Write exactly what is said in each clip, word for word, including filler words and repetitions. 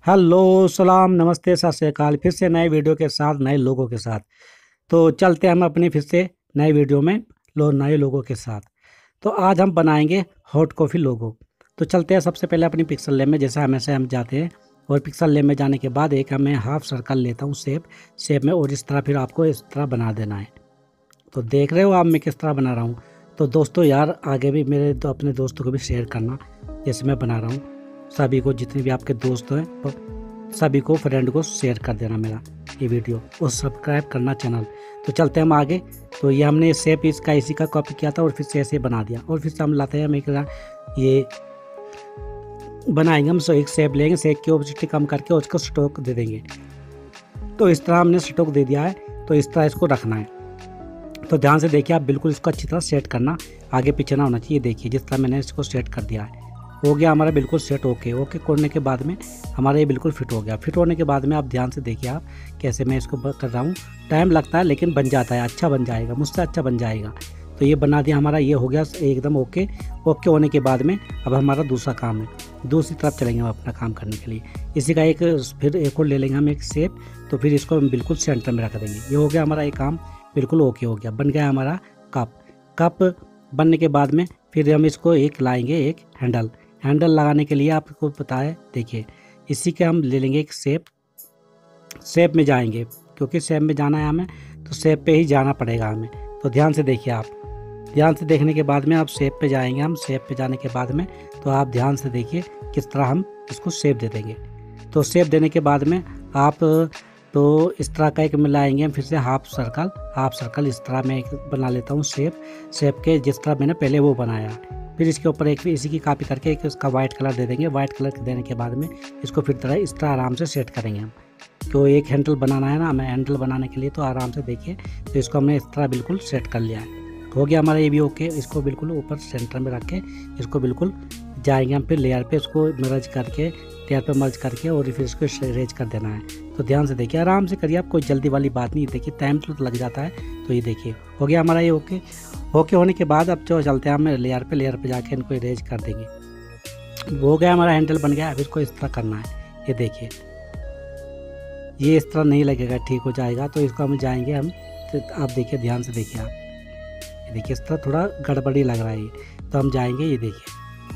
Hello, सलाम, नमस्ते, सत श्री अकाल। फिर से नए वीडियो के साथ, नए लोगों के साथ। तो चलते हैं हम अपनी फिर से नए वीडियो में लो नए लोगों के साथ। तो आज हम बनाएंगे हॉट कॉफ़ी लोगो। तो चलते हैं सबसे पहले अपनी पिक्सल लेब में, जैसे हमेशा हम जाते हैं। और पिक्सल लेब में जाने के बाद एक हमें हाफ सर्कल लेता हूँ शेप शेप में, और इस तरह फिर आपको इस तरह बना देना है। तो देख रहे हो आप मैं किस तरह बना रहा हूँ। तो दोस्तों यार, आगे भी मेरे तो अपने दोस्तों को भी शेयर करना जैसे मैं बना रहा हूँ। सभी को, जितने भी आपके दोस्त हैं, तो सभी को, फ्रेंड को शेयर कर देना मेरा ये वीडियो, और सब्सक्राइब करना चैनल। तो चलते हैं हम आगे। तो ये हमने शेप इसका इसी का कॉपी किया था और फिर से ऐसे बना दिया, और फिर से हम लाते हैं हम एक ये बनाएंगे। हम एक शेप लेंगे, शेप की ओपेसिटी कम करके उसको स्ट्रोक दे देंगे। तो इस तरह हमने स्ट्रोक दे दिया है। तो इस तरह इसको रखना है। तो ध्यान से देखिए आप, बिल्कुल इसको अच्छी तरह सेट करना, आगे पीछे ना होना चाहिए। देखिए जिस तरह मैंने इसको सेट कर दिया है, हो गया हमारा बिल्कुल सेट। ओके ओके करने के बाद में हमारा ये बिल्कुल फिट हो गया। फिट होने के बाद में आप ध्यान से देखिए आप कैसे मैं इसको कर रहा हूँ। टाइम लगता है लेकिन बन जाता है, अच्छा बन जाएगा, मुझसे अच्छा बन जाएगा। तो ये बना दिया हमारा, ये हो गया एकदम ओके। ओके होने के बाद में अब हमारा दूसरा काम है, दूसरी तरफ चलेंगे हम अपना काम करने के लिए। इसी का एक फिर एक और ले लेंगे हम एक शेप। तो फिर इसको हम बिल्कुल सेंटर में रख देंगे। ये हो गया हमारा एक काम, बिल्कुल ओके हो गया, बन गया हमारा कप। कप बनने के बाद में फिर हम इसको एक लाएंगे एक हैंडल। हैंडल लगाने के लिए आपको पता है, देखिए इसी के हम ले लेंगे एक शेप। शेप में जाएंगे, क्योंकि शेप में जाना है हमें, तो शेप पे ही जाना पड़ेगा हमें। तो ध्यान से देखिए आप, ध्यान से देखने के बाद में आप शेप पे जाएंगे। हम शेप पे जाने के बाद में तो आप ध्यान से देखिए किस तरह हम इसको शेप दे देंगे। तो शेप देने के बाद में आप तो इस तरह का एक मिलाएंगे हम फिर से हाफ सर्कल। हाफ सर्कल इस तरह मैं एक बना लेता हूँ शेप शेप के, जिस तरह मैंने पहले वो बनाया। फिर इसके ऊपर एक इसी की कॉपी करके एक इसका वाइट कलर दे देंगे। वाइट कलर देने के बाद में इसको फिर तरह इस तरह आराम से सेट करेंगे हम। तो एक हैंडल बनाना है ना हमें, हैंडल बनाने के लिए तो आराम से देखिए। तो इसको हमने इस तरह बिल्कुल सेट कर लिया है। हो गया हमारा ये भी ओके। इसको बिल्कुल ऊपर सेंटर में रख के इसको बिल्कुल जाएंगे हम फिर लेयर पे, इसको मर्ज करके लेयर पे मर्ज करके और फिर इसको रेज कर देना है। तो ध्यान से देखिए, आराम से करिए आप, कोई जल्दी वाली बात नहीं। देखिए टाइम तो लग जाता है। तो ये देखिए हो गया हमारा ये ओके। ओके होने के बाद अब जो चलते हैं हम लेयर पे, लेयर पे जाके इनको इरेज कर देंगे। हो गया हमारा हैंडल बन गया। अब इसको इस तरह करना है। ये देखिए ये इस तरह नहीं लगेगा, ठीक हो जाएगा। तो इसको हम जाएंगे हम, तो आप देखिए ध्यान से देखिए आप, ये देखिए इस तरह थोड़ा गड़बड़ी लग रहा है ये। तो हम जाएंगे, ये देखिए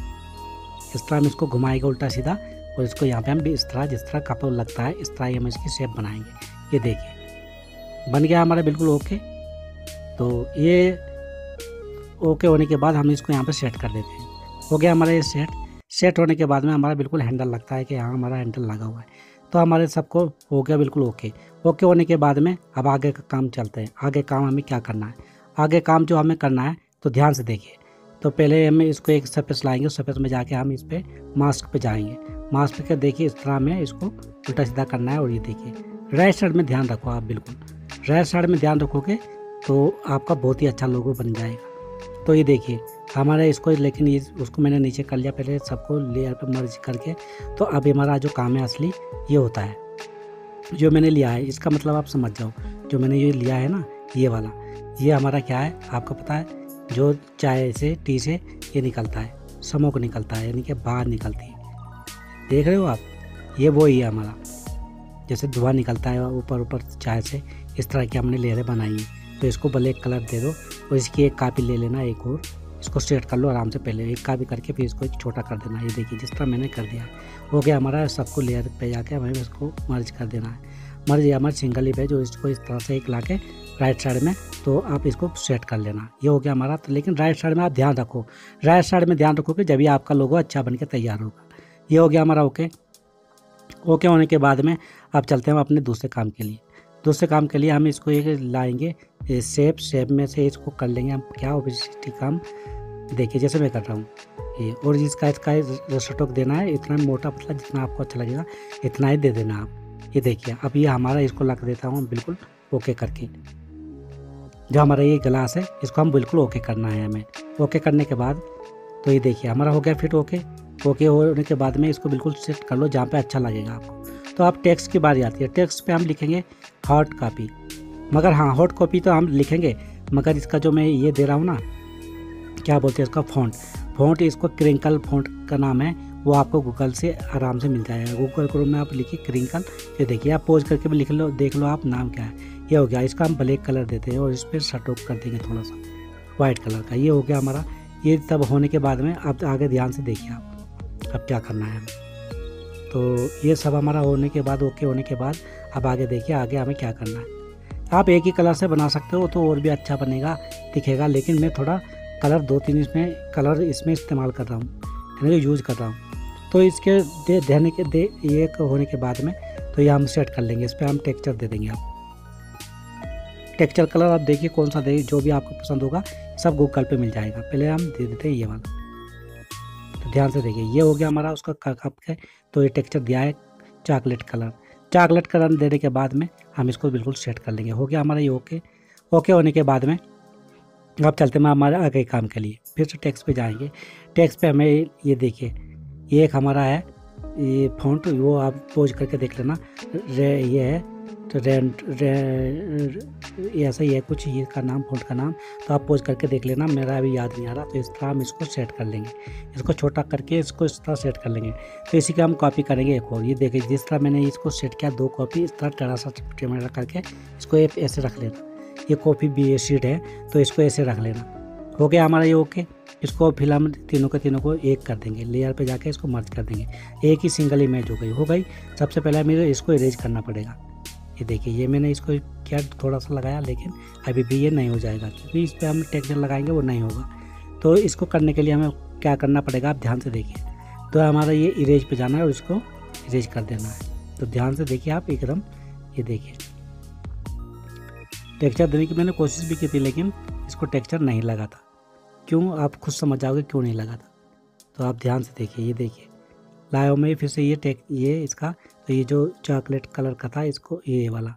इस तरह हम इसको घुमाएंगे उल्टा सीधा, और इसको यहाँ पे हम भी इस तरह, जिस तरह कप लगता है इस तरह हम इसकी शेप बनाएंगे। ये देखिए बन गया हमारा बिल्कुल ओके। तो ये ओके होने के बाद हम इसको यहाँ पे सेट कर देते हैं। हो गया हमारा ये सेट। सेट होने के बाद में हमारा बिल्कुल हैंडल लगता है कि यहाँ हमारा हैंडल लगा हुआ है। तो हमारे सबको हो गया बिल्कुल ओके। ओके होने के बाद में अब आगे का काम चलते हैं। आगे काम हमें क्या करना है, आगे काम जो हमें करना है, तो ध्यान से देखिए। तो पहले हमें इसको एक सरफेस लाएंगे, सरफेस में जाके हम इस पर मास्क पे जाएंगे। मास्क पे देखिए इस तरह में इसको उल्टा सीधा करना है। और ये देखिए राइट साइड में ध्यान रखो आप, बिल्कुल राइट साइड में ध्यान रखोगे तो आपका बहुत ही अच्छा लोगो बन जाएगा। तो ये देखिए हमारा इसको, लेकिन ये उसको मैंने नीचे कर लिया पहले, सबको लेयर पे मर्ज करके। तो अब हमारा जो काम है असली ये होता है, जो मैंने लिया है इसका मतलब आप समझ जाओ। जो मैंने ये लिया है ना, ये वाला, ये हमारा क्या है आपको पता है, जो चाय से, टी से ये निकलता है, स्मोक निकलता है, यानी कि बाहर निकलती है। देख रहे हो आप, ये वो ही है हमारा, जैसे धुआं निकलता है ऊपर ऊपर चाय से, इस तरह की हमने लेयरें बनाई हैं। तो इसको ब्लैक कलर दे दो, और इसकी एक कापी ले लेना, एक और इसको सेट कर लो आराम से। पहले एक कापी करके फिर इसको एक छोटा कर देना। ये देखिए जिस तरह मैंने कर दिया है। हो गया हमारा, सबको लेयर पे जाके हमें इसको मर्ज कर देना है। मर्ज या हमारा सिंगल ही है, जो इसको इस तरह से एक ला के राइट साइड में, तो आप इसको सेट कर लेना। ये हो गया हमारा। तो लेकिन राइट साइड में आप ध्यान रखो, राइट साइड में ध्यान रखो कि जब भी आपका लोगो अच्छा बन के तैयार होगा। ये हो गया हमारा ओके। ओके होने के बाद में अब चलते हैं हम अपने दूसरे काम के लिए। दूसरे काम के लिए हम इसको एक लाएंगे शेप, शेप में से इसको कर लेंगे हम क्या ओपेसिटी काम। देखिए जैसे मैं कर रहा हूँ ये, और जिसका इसका स्ट्रोक देना है इतना मोटा पतला, जितना आपको अच्छा लगेगा इतना ही दे देना आप। ये देखिए अब ये हमारा, इसको लग देता हूँ बिल्कुल ओके करके। जो हमारा ये ग्लास है इसको हम बिल्कुल ओके करना है हमें। ओके करने के बाद तो ये देखिए हमारा हो गया फिट ओके। ओके होने के बाद में इसको बिल्कुल सेट कर लो जहाँ पे अच्छा लगेगा आपको। तो अब टेक्स्ट की बारी आती है। टेक्स्ट पे हम लिखेंगे हॉट कॉपी, मगर हाँ हॉट कॉपी तो हम लिखेंगे, मगर इसका जो मैं ये दे रहा हूँ ना, क्या बोलते हैं इसका, फ़ॉन्ट। फ़ॉन्ट इसको क्रिंकल फ़ॉन्ट का नाम है, वो आपको गूगल से आराम से मिल जाएगा। गूगल क्रोम में आप लिखिए क्रिंकल, ये देखिए आप पोज करके भी लिख लो, देख लो आप नाम क्या है। ये हो गया, इसका हम ब्लैक कलर देते हैं और इस पर सटोक कर देंगे थोड़ा सा वाइट कलर का। ये हो गया हमारा। ये तब होने के बाद में अब आगे ध्यान से देखिए आप अब क्या करना है। तो ये सब हमारा होने के बाद, ओके होने के बाद अब आगे देखिए आगे हमें क्या करना है। आप एक ही कलर से बना सकते हो तो और भी अच्छा बनेगा, दिखेगा, लेकिन मैं थोड़ा कलर दो तीन इसमें कलर इसमें इस्तेमाल कर रहा हूँ, यानी यूज़ कर रहा हूँ। तो इसके दे देने के दे ये होने के बाद में तो ये हम सेट कर लेंगे। इस पर हम टेक्सचर दे देंगे। आप टेक्सचर कलर आप देखिए कौन सा दे, जो भी आपको पसंद होगा सब गूगल पे मिल जाएगा। पहले हम दे देते हैं ये वाला, तो ध्यान से देखिए ये हो गया हमारा उसका कप है। तो ये टेक्सचर दिया है चॉकलेट कलर। चॉकलेट कलर देने के बाद में हम इसको बिल्कुल सेट कर लेंगे। हो गया हमारा ये ओके। ओके होने के बाद में अब चलते हैं हमारे आगे काम के लिए। फिर से टेक्स्ट पे जाएंगे। टेक्स्ट पे हमें ये देखिए ये एक हमारा है ये फॉन्ट, वो आप पोज करके देख लेना। रे ये है तो रेंट रे ऐसा ही है कुछ ये का नाम, फॉन्ट का नाम, तो आप पोज करके देख लेना। मेरा अभी याद नहीं आ रहा, तो इस तरह हम इसको सेट कर लेंगे। इसको छोटा करके इसको इस तरह सेट कर लेंगे। तो इसी का हम कॉपी करेंगे एक और। ये देखिए जिस तरह मैंने इसको सेट किया दो कॉपी इस तरह टेढ़ा सा टेढ़ा करके इसको ऐसे रख लेना। ये कॉपी भी ये शीट है तो इसको ऐसे रख लेना। हो गया हमारा ये ओके। इसको फिर हम तीनों के तीनों को एक कर देंगे, लेयर पे जाके इसको मर्ज कर देंगे। एक ही सिंगल इमेज हो गई हो गई सबसे पहले हमें इसको इरेज करना पड़ेगा। ये देखिए ये मैंने इसको क्या थोड़ा सा लगाया, लेकिन अभी भी ये नहीं हो जाएगा क्योंकि इस पर हम टेक्सचर लगाएंगे वो नहीं होगा। तो इसको करने के लिए हमें क्या करना पड़ेगा आप ध्यान से देखिए। तो हमारा ये इरेज पे जाना है और इसको इरेज कर देना है। तो ध्यान से देखिए आप एकदम, ये देखिए टेक्सचर देने की मैंने कोशिश भी की थी लेकिन इसको टेक्सचर नहीं लगा था। क्यों, आप खुद समझ जाओगे क्यों नहीं लगा था। तो आप ध्यान से देखिए, ये देखिए लाया में फिर से ये टेक ये इसका, तो ये जो चॉकलेट कलर का था इसको ये वाला,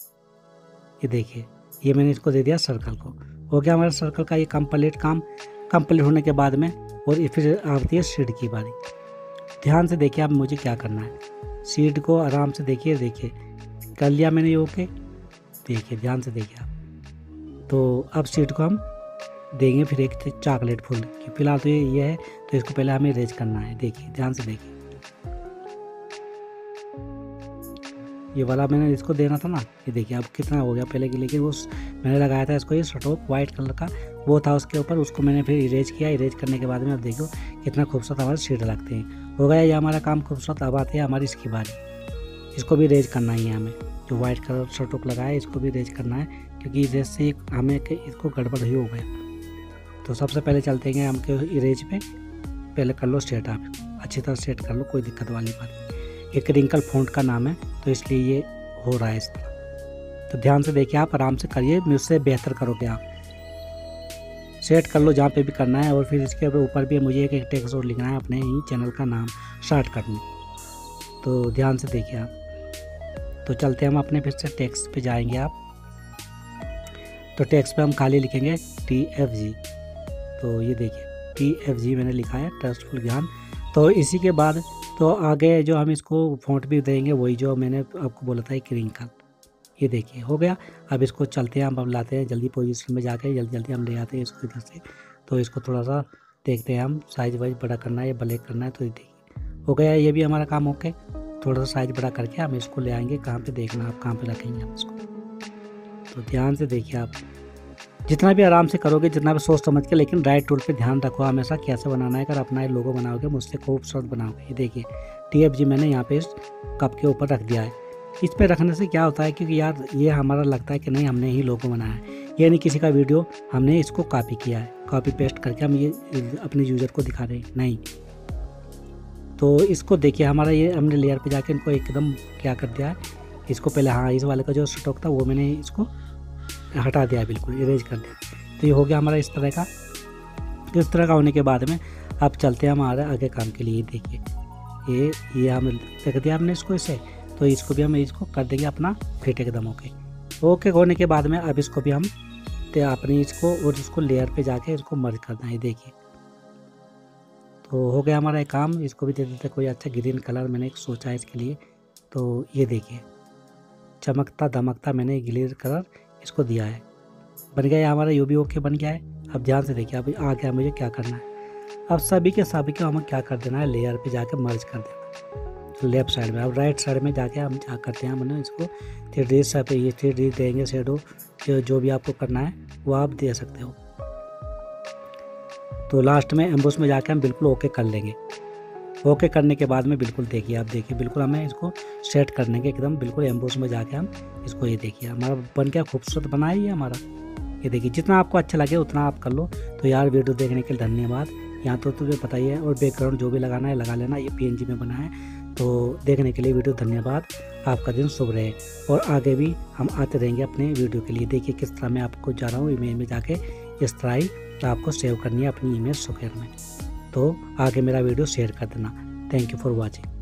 ये देखिए ये मैंने इसको दे दिया सर्कल को। हो गया हमारा सर्कल का ये कंप्लीट काम। कंप्लीट होने के बाद में और ये फिर आती है शीट की बारी। ध्यान से देखिए आप मुझे क्या करना है। शीट को आराम से देखिए, देखिए कर लिया मैंने ये ओके। देखिए ध्यान से देखिए आप। तो अब शीट को हम देंगे फिर एक चॉकलेट फूल की। फिलहाल तो ये ये है तो इसको पहले हमें इरेज करना है। देखिए ध्यान से देखिए ये वाला मैंने इसको देना था ना, ये देखिए अब कितना हो गया पहले की, लेकिन वो मैंने लगाया था इसको ये स्टोक वाइट कलर का वो था उसके ऊपर, उसको मैंने फिर इरेज किया। इरेज करने के बाद में अब देखो कितना खूबसूरत हमारे शीट लगते हैं। हो गया ये हमारा काम खूबसूरत। अब आती है हमारी इसकी बारी। इसको भी इरेज करना ही है हमें। जो वाइट कलर स्टोक लगाया है इसको भी इरेज करना है क्योंकि इरेज से हमें इसको गड़बड़ ही हो गया। तो सबसे पहले चलते हैं हम के इरेज पे। पहले कर लो सेट, आप अच्छी तरह सेट कर लो, कोई दिक्कत वाली बात नहीं। ये क्रिंकल फॉन्ट का नाम है तो इसलिए ये हो रहा है इस तरह। तो ध्यान से देखिए आप आराम से करिए, मुझसे बेहतर करोगे आप। सेट कर लो जहाँ पे भी करना है। और फिर इसके ऊपर भी मुझे एक टेक्स्ट और लिखना है अपने ही चैनल का नाम शॉर्टकट में। तो ध्यान से देखिए आप। तो चलते हम अपने फिर से टेक्स्ट पे जाएंगे आप। तो टेक्स्ट पे हम खाली लिखेंगे टी एफ जी। तो ये देखिए टी एफ जी मैंने लिखा है, ट्रस्टफुल ज्ञान। तो इसी के बाद तो आगे जो हम इसको फॉन्ट भी देंगे वही जो मैंने आपको बोला था क्रिंकल। ये देखिए हो गया। अब इसको चलते हैं हम अब लाते हैं जल्दी पोजीशन में जाके, जल्दी जल्दी हम ले आते हैं इसको इधर से। तो इसको थोड़ा सा देखते हैं हम, साइज वाइज बड़ा करना है या ब्लैक करना है। तो ये देखिए हो गया ये भी हमारा काम ओके। थोड़ा सा साइज बड़ा करके हम इसको ले आएंगे। कहाँ पे देखना आप कहाँ पे रखेंगे हम इसको। तो ध्यान से देखिए आप, जितना भी आराम से करोगे, जितना भी सोच समझ के, लेकिन राइट टूल पे ध्यान रखो हमेशा कैसे बनाना है। अगर अपना लोगो बनाओगे मुझसे खूबसूरत बनाओगे। ये देखिए टी एफ जी मैंने यहाँ पे इस कप के ऊपर रख दिया है। इस पे रखने से क्या होता है क्योंकि यार ये हमारा लगता है कि नहीं हमने ही लोगो बनाया है, ये नहीं किसी का वीडियो हमने इसको कॉपी किया है, कॉपी पेस्ट करके हम ये अपने यूज़र को दिखा रहे हैं, नहीं। तो इसको देखिए हमारा ये हमने लेयर पे जाके इनको एकदम क्या कर दिया है इसको। पहले हाँ इस वाले का जो स्टॉक था वो मैंने इसको हटा दिया, बिल्कुल इरेज कर दिया। तो ये हो गया हमारा इस तरह का। इस तरह का होने के बाद में अब चलते हैं हमारे आगे काम के लिए। देखिए ये ये हम देख दिया हमने इसको इसे, तो इसको भी हम इसको कर देंगे अपना फिट एकदम ओके। ओके होने के बाद में अब इसको भी हम अपनी इसको और इसको लेयर पे जाके इसको मर्ज करना है। देखिए तो हो गया हमारा एक काम। इसको भी दे देते कोई अच्छा ग्रीन कलर मैंने एक सोचा है इसके लिए। तो ये देखिए चमकता धमकता मैंने ग्रीन कलर इसको दिया है, बन गया हमारा। यू भी ओके बन गया है। अब ध्यान से देखिए अब आ गया मुझे क्या करना है। अब सभी के सभी को हमें क्या कर देना है, लेयर पे जाके मर्ज कर देना है तो लेफ्ट साइड में। अब राइट साइड में जाके हम क्या करते हैं, हमने इसको थ्री डी सा पे ये थ्री डी देंगे शेडो, जो जो भी आपको करना है वो आप दे सकते हो। तो लास्ट में एम्बोस में जाके हम बिल्कुल ओके कर लेंगे। ओके करने के बाद में बिल्कुल देखिए, आप देखिए बिल्कुल हमें इसको सेट करने के एकदम बिल्कुल एम्बोस में जाके हम इसको, ये देखिए हमारा बन क्या खूबसूरत बना है ये हमारा। ये देखिए जितना आपको अच्छा लगे उतना आप कर लो। तो यार वीडियो देखने के लिए धन्यवाद। यहाँ तो तुम्हें पता ही है, और बैकग्राउंड जो भी लगाना है लगा लेना, ये पीएनजी में बना है। तो देखने के लिए वीडियो धन्यवाद। आपका दिन शुभ रहे और आगे भी हम आते रहेंगे अपने वीडियो के लिए। देखिए किस तरह मैं आपको जा रहा हूँ इमेज में जाके, इस तरह ही आपको सेव करनी है अपनी इमेज सोकेर में। तो आगे मेरा वीडियो शेयर कर देना। Thank you for watching.